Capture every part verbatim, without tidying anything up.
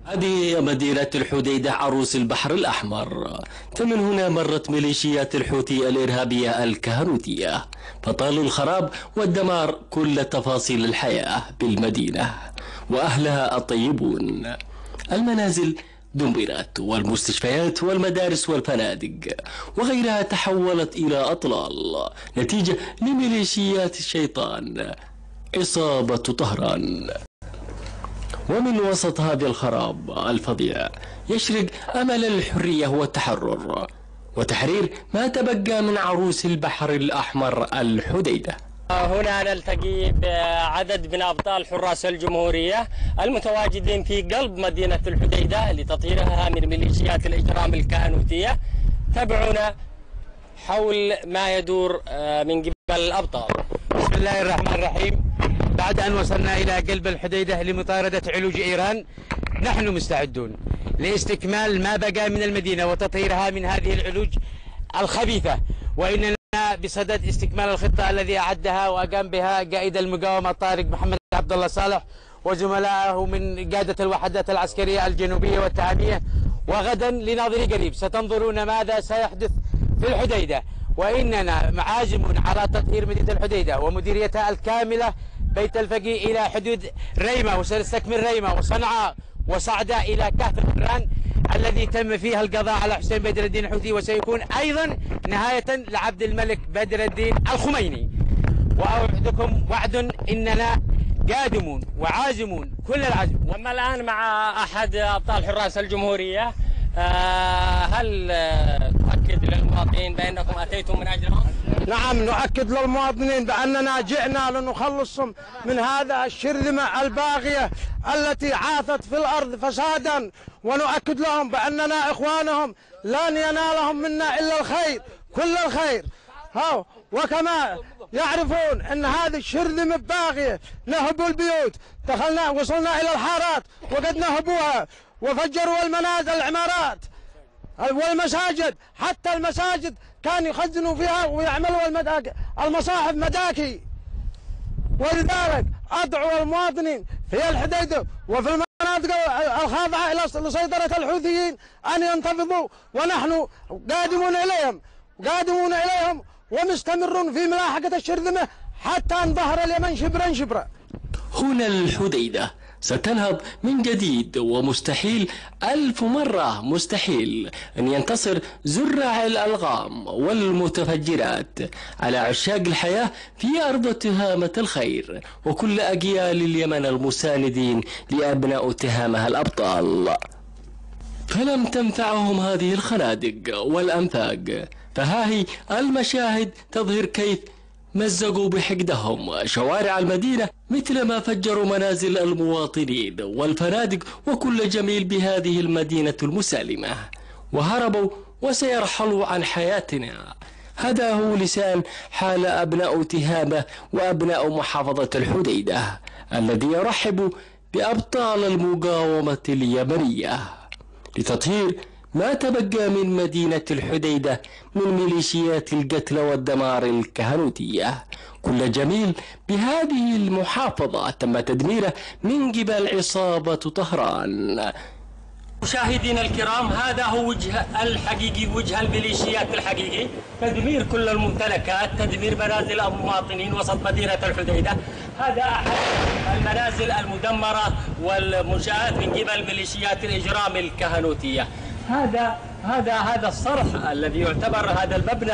هذه مدينة الحديدة عروس البحر الأحمر، فمن هنا مرت ميليشيات الحوثي الإرهابية الكهنوتية فطالوا الخراب والدمار كل تفاصيل الحياة بالمدينة وأهلها الطيبون. المنازل دمرت والمستشفيات والمدارس والفنادق وغيرها تحولت إلى أطلال نتيجة لميليشيات الشيطان إصابة طهران. ومن وسط هذا الخراب الفظيع يشرق أمل الحرية والتحرر وتحرير ما تبقى من عروس البحر الأحمر الحديدة. هنا نلتقي بعدد من أبطال حراس الجمهورية المتواجدين في قلب مدينة الحديدة لتطهيرها من ميليشيات الإجرام الكهنوتية. تابعونا حول ما يدور من قبل الأبطال. بسم الله الرحمن الرحيم. بعد أن وصلنا إلى قلب الحديدة لمطاردة علوج إيران، نحن مستعدون لاستكمال ما بقى من المدينة وتطهيرها من هذه العلوج الخبيثة، وإننا بصدد استكمال الخطة الذي أعدها وأقام بها قائد المقاومة طارق محمد عبد الله صالح وزملائه من قادة الوحدات العسكرية الجنوبية والتعامية. وغدا لناظري قريب ستنظرون ماذا سيحدث في الحديدة، وإننا عازم على تطهير مدينة الحديدة ومديريتها الكاملة بيت الفقيه إلى حدود ريمة، وسنستكمل ريمة وصنعاء وصعدة إلى كهف الحران الذي تم فيها القضاء على حسين بدر الدين الحوثي، وسيكون أيضا نهاية لعبد الملك بدر الدين الخميني. وأوعدكم وعد إننا قادمون وعازمون كل العزم. أما الآن مع أحد أبطال حراس الجمهورية، هل تؤكد للمواطنين بأنكم أتيتم من أجلهم؟ نعم، نؤكد للمواطنين بأننا جئنا لنخلصهم من هذا الشرذمة الباغية التي عاثت في الأرض فسادا، ونؤكد لهم بأننا إخوانهم لن ينالهم منا إلا الخير، كل الخير. ها وكما يعرفون أن هذه الشرذمة الباغية نهبوا البيوت، دخلنا وصلنا إلى الحارات وقد نهبوها وفجروا المنازل العمارات والمساجد، حتى المساجد كانوا يخزنوا فيها ويعملوا المصاحف مداكي. ولذلك أدعو المواطنين في الحديدة وفي المناطق الخاضعة إلى سيطرة الحوثيين أن ينتفضوا، ونحن قادمون إليهم قادمون إليهم ومستمرون في ملاحقة الشرذمة حتى انظهر اليمن شبرا شبرا. هنا الحديدة ستنهض من جديد، ومستحيل ألف مرة مستحيل أن ينتصر زراع الألغام والمتفجرات على عشاق الحياة في أرض تهامة الخير وكل أجيال اليمن المساندين لأبناء تهامها الأبطال. فلم تنفعهم هذه الخنادق والأنفاق، فها هي المشاهد تظهر كيف مزقوا بحقدهم شوارع المدينة مثل ما فجروا منازل المواطنين والفنادق وكل جميل بهذه المدينة المسالمة، وهربوا وسيرحلوا عن حياتنا. هذا هو لسان حال أبناء تهامة وأبناء محافظة الحديدة الذي يرحب بأبطال المقاومة اليمنية لتطهير ما تبقى من مدينة الحديدة من ميليشيات القتل والدمار الكهنوتية. كل جميل بهذه المحافظة تم تدميره من قبل عصابة طهران. مشاهدينا الكرام، هذا هو وجه الحقيقي، وجه الميليشيات الحقيقي، تدمير كل الممتلكات، تدمير منازل المواطنين وسط مدينة الحديدة. هذا أحد المنازل المدمرة والمنشآت من قبل ميليشيات الإجرام الكهنوتية. هذا هذا هذا الصرح الذي يعتبر هذا المبنى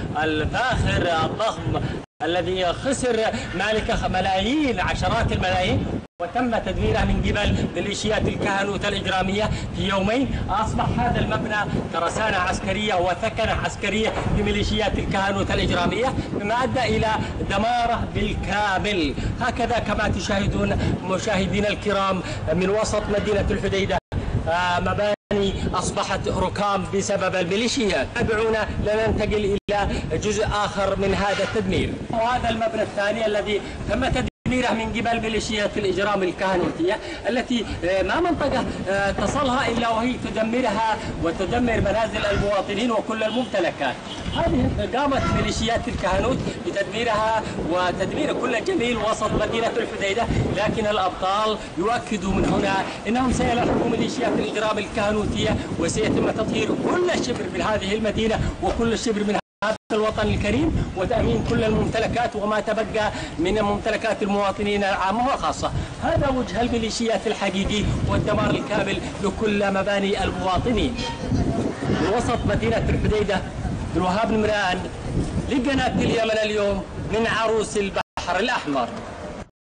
الفاخر الضخم الذي خسر مالكه ملايين عشرات الملايين وتم تدميره من قبل ميليشيات الكهنوت الإجرامية في يومين. أصبح هذا المبنى ترسانة عسكرية وثكنة عسكرية لميليشيات الكهنوت الإجرامية، مما أدى إلى دماره بالكامل. هكذا كما تشاهدون مشاهدينا الكرام من وسط مدينة الحديدة مباني أصبحت ركام بسبب الميليشيات. تابعونا لننتقل إلى جزء آخر من هذا التدمير. وهذا المبنى الثاني الذي تم تدميره تدميرها من قبل ميليشيات الإجرام الكهنوتية التي ما منطقة تصلها إلا وهي تدمرها وتدمر منازل المواطنين وكل الممتلكات. هذه قامت ميليشيات الكهنوت بتدميرها وتدمير كل جميل وسط مدينة الحديدة، لكن الأبطال يؤكدوا من هنا أنهم سيلاحقوا ميليشيات الإجرام الكهنوتية وسيتم تطهير كل شبر من هذه المدينة وكل شبر من هذا الوطن الكريم وتأمين كل الممتلكات وما تبقى من ممتلكات المواطنين العامة والخاصة. هذا وجه الميليشيات الحقيقي والدمار الكامل لكل مباني المواطنين. من وسط مدينة الحديدة الوهاب نمران لقناة اليمن اليوم من عروس البحر الأحمر.